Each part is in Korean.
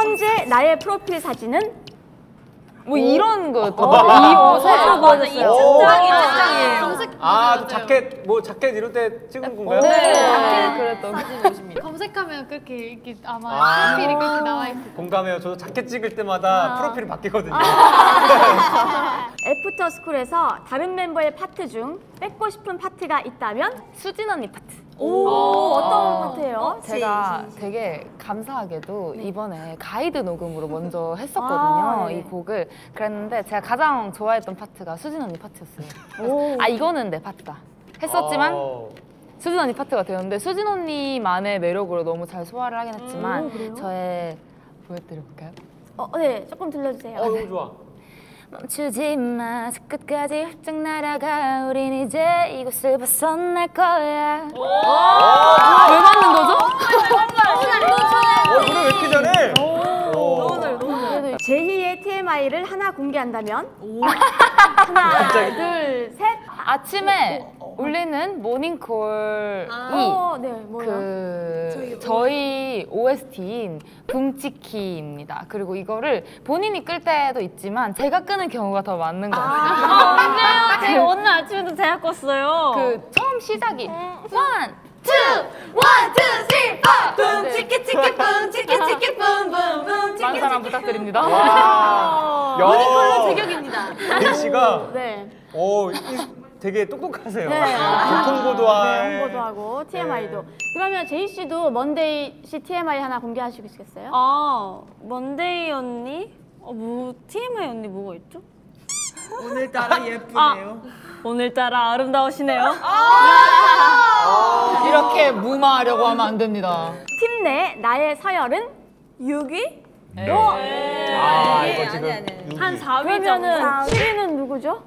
현재 나의 프로필 사진은 뭐 이런 거였던 거. 이 옷에 맞아. 이 아, 자켓 뭐 자켓 이럴 때 찍은 건가요? 네, 자켓 그랬던 거. 검색하면 그렇게 이렇게 아마 프로필이 그렇게 나와 있을 거예요. 공감해요. 저도 자켓 찍을 때마다 프로필이 바뀌거든요. 애프터스쿨에서 다른 멤버의 파트 중 뺏고 싶은 파트가 있다면? 수진 언니 파트. 어떤 파트예요? 제가 되게 감사하게도 이번에 가이드 녹음으로 먼저 했었거든요. 이 곡을. 그랬는데 제가 가장 좋아했던 파트가 수진 언니 파트였어요. 아, 이거는 내 파트다 했었지만 수진 언니 파트가 되었는데 수진 언니만의 매력으로 너무 잘 소화를 하긴 했지만 저의 보여드려볼까요? 네, 조금 들려주세요. 너무 좋아. 멈추지 마, 저 끝까지 훌쩍 날아가. 우린 이제 이곳을 벗어날 거야. 왜 맞는 거죠? 노래 왜 이렇게 잘해? 그래도 제희의 TMI를 하나 공개한다면? 하나, 둘, 셋. 아침에 울리는 모닝콜이 네, 뭐요? 저희 OST인 붐치키입니다. 그리고 이거를 본인이 끌 때도 있지만 제가 끄는 경우가 더 많은 것 같아요. 제가 오늘 아침에도 제가 껐어요. 그 처음 시작이 원, 투! 붐치키 치키 붐치키 치키 붐붐붐 많은 사랑 부탁드립니다. 모닝콜로 제격입니다. 린 씨가 네. 되게 똑똑하세요. 네. 교통고도 홍보도 하고 TMI도. 그러면 제이 씨도 먼데이 씨 TMI 하나 공개하시겠어요? 먼데이 언니? TMI 언니 뭐가 있죠? 오늘따라 예쁘네요. 오늘따라 아름다우시네요. 이렇게 무마하려고 하면 안 됩니다. 팀 내 나의 서열은 6위? 이거 지금 한 4위 그러면은 정도. 7위는 누구죠?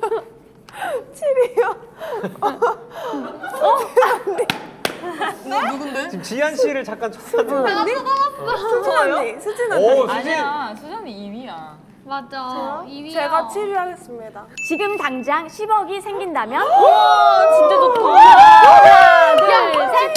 너 누군데? 지금 지한 씨를 잠깐 쳤는데. 수진 언니. 수진 언니. 오, 수진. 아니야, 수정이 2위야. 맞아. 2위야. 제가 7위 하겠습니다. 지금 당장 10억이 생긴다면? 진짜 좋다. 하나, 둘, 셋.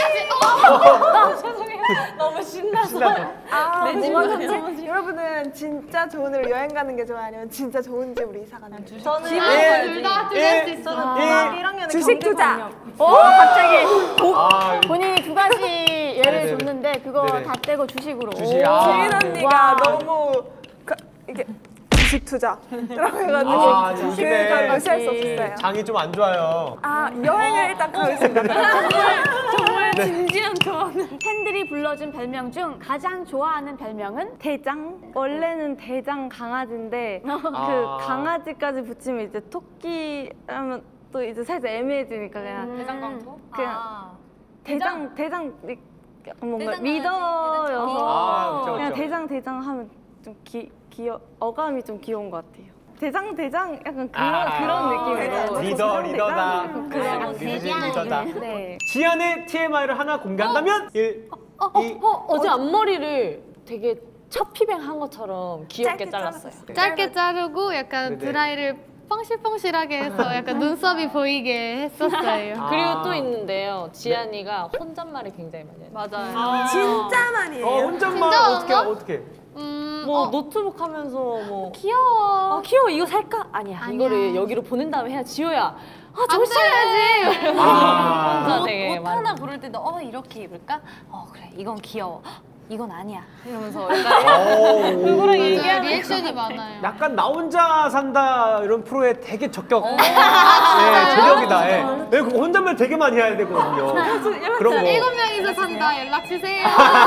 너무 신나서. 신나죠? 여러분은 진짜 좋은 데로 여행 가는 게 좋아요? 아니면 진짜 좋은 집으로 이사 가는 게 좋아요? 둘다 할 수 있어. 1학년에 주식 투자. 갑자기 본인이 본인이 두 가지 예를 네네. 줬는데 그거 네네. 다 떼고 주식으로. 주식, 지인 언니가 와. 너무 이게 주식 투자라고 해가지고 요즘에 그걸 무시할 수 없었어요. 장이 좀 안 좋아요. 여행을 일단 가겠습니다. 정말 진지한 조언을. 팬들이 불러준 별명 중 가장 좋아하는 별명은? 대장? 원래는 대장 강아지인데 아. 그 강아지까지 붙이면 이제 토끼 하면 또 이제 살짝 애매해지니까 그냥 대장광토? 그냥 대장 약간 뭔가 대장 리더여서 그쵸, 그냥 그쵸. 대장 하면 좀 어감이 좀 귀여운 것 같아요. 대장 약간 그런 느낌으로 리더다. 그런 리더다. 네. 지한의 TMI를 하나 공개한다면 1, 2. 어제 앞머리를 되게 첫피뱅한 것처럼 귀엽게 잘랐어요. 짧게 자르고 약간 네네. 드라이를 뻥실뻥실하게 해서 약간 눈썹이 보이게 했었어요. 그리고 또 있는데요. 지안이가 혼잣말을 굉장히 많이 해요. 맞아요. 진짜 많이 해요. 혼잣말 진짜 어떻게? 뭐 노트북 하면서 뭐 귀여워. 귀여워 이거 살까? 아니야. 아니야. 이거를 여기로 보낸 다음에 해야 지효야. 안 정신 차려야지. 혼자 되게 옷 많이. 하나 고를 때도 이렇게 입을까? 그래, 이건 귀여워. 이건 아니야. 이러면서 약간 누구랑 얘기하는 리액션이 많아요. 약간 나 혼자 산다 이런 프로에 되게 적격. 저격이다. 네, 그거 혼잣말 되게 많이 해야 되거든요. 그런 거. 7명이서 산다. 연락 주세요.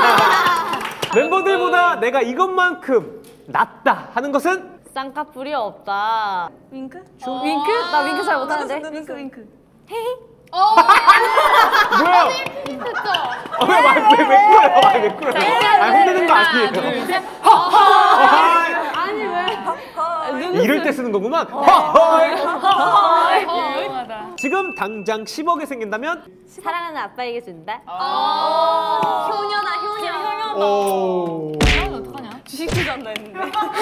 멤버들보다 내가 이것만큼 낫다 하는 것은? 쌍꺼풀이 없다. 윙크? 윙크? 나 윙크 잘 못하는데. 윙크. 뭐야? 왜 꿀어요? 왜 꿀어요? 혼내는 거 아니에요. 아니 왜? 이럴 때 쓰는 거구만. 지금 당장 10억이 생긴다면? 사랑하는 아빠에게 준다. 효녀다. 오. 어떡하냐? 주식 투자한다 했는데.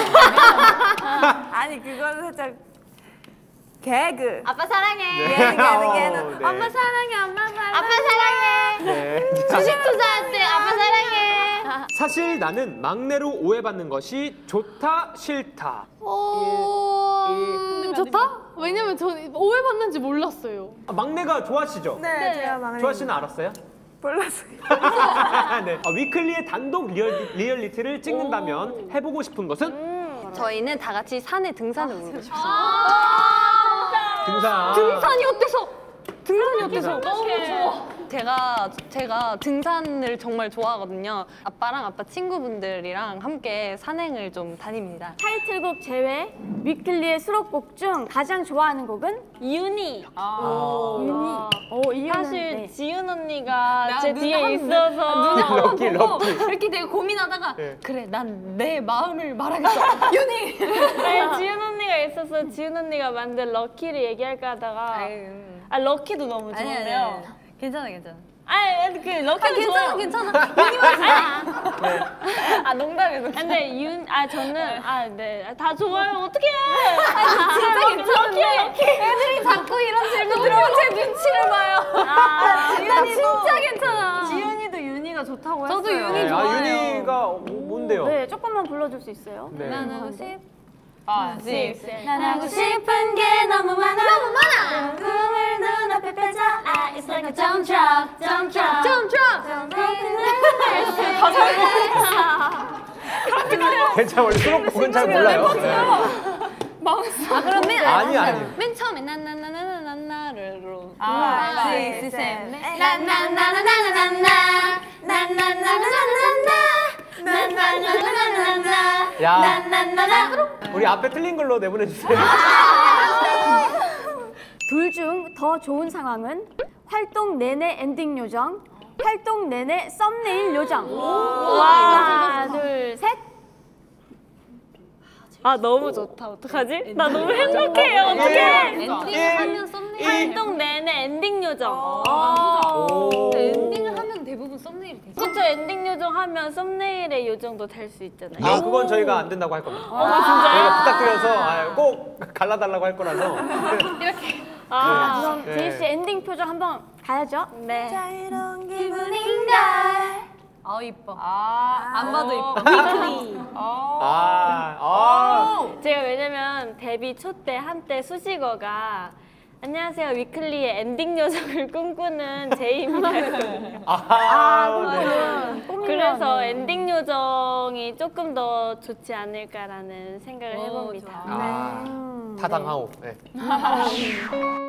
아니 그거는 살짝 개그. 아빠 사랑해. 네. 걔는 네. 엄마 사랑해, 엄마 사랑해. 아빠 사랑해. 네. 주식 투자할 때 아빠 사랑해. 사실 나는 막내로 오해받는 것이 좋다 싫다. 좋다? 왜냐면 저 오해받는지 몰랐어요. 아, 막내가 좋아하시죠? 네, 제가 막내. 좋아 씨는 알았어요? 몰랐어요. 네. 위클리의 단독 리얼리티를 찍는다면 해보고 싶은 것은? 저희는 다 같이 산에 등산을 오고 싶어요. 등산. 등산이 어때서? 등산이 어때서? 너무 좋아. 제가 등산을 정말 좋아하거든요. 아빠랑 아빠 친구분들이랑 함께 산행을 좀 다닙니다. 타이틀곡 제외 위클리의 수록곡 중 가장 좋아하는 곡은? 이윤이. 윤희. 이유는? 사실 네. 지윤 언니가 제 뒤에 있어서 럭키. 이렇게 되게 고민하다가 네. 그래 난 내 마음을 말하겠어. 윤희. 네, 지윤 언니가 있어서 지윤 언니가 만든 럭키를 얘기할까 하다가 아 럭키도 너무 좋은데요. 괜찮아. 그 럭키도 좋아요. 괜찮아. 아 농담이에요. 근데 저는 다 좋아요. 어떡해. 진짜 괜찮은데 애들이 자꾸 이런 질문 들어오면 제 눈치를 봐요. 나 진짜 괜찮아. 지윤이도 윤희가 좋다고 했어요. 저도 윤희 좋아해요. 윤희가 뭔데요? 네, 조금만 불러줄 수 있어요? 네. 난 하고 싶. 난 하고 싶은 게 너무 많아. 꿈을 눈앞에 펼쳐. It's like a jump truck. 괜찮아, 원래 수록곡은 잘 몰라요. 아 그럼 아니. 맨 처음에 난나나나나나나를 야, 우리 앞에 틀린 걸로 내보내주세요. 둘 중 더 좋은 상황은 활동 내내 엔딩 요정, 활동 내내 썸네일 요정. 하나, 둘, 셋. 아 너무 좋다. 어떡하지? 나 너무 행복해요. 어떡해? 엔딩하면 활동 내내 엔딩 요정. 오. 엔딩을 하면 대부분 썸네일이 되죠. 그쵸, 엔딩 요정 하면 썸네일의 요정도 될 수 있잖아요. 아, 그건 저희가 안 된다고 할 겁니다. 진짜요? 저희가 부탁드려서 꼭 갈라달라고 할 거라서. 그럼 네. 제이 씨 엔딩 표정 한번 가야죠. 네. 이런 기분인가. 이뻐. 안 봐도 이뻐. 제가 왜냐면 데뷔 초 때 한때 수식어가 안녕하세요 위클리의 엔딩 요정을 꿈꾸는 제이입니다. 그래서 엔딩 요정이 조금 더 좋지 않을까라는 생각을 해봅니다. 타당하오. 네.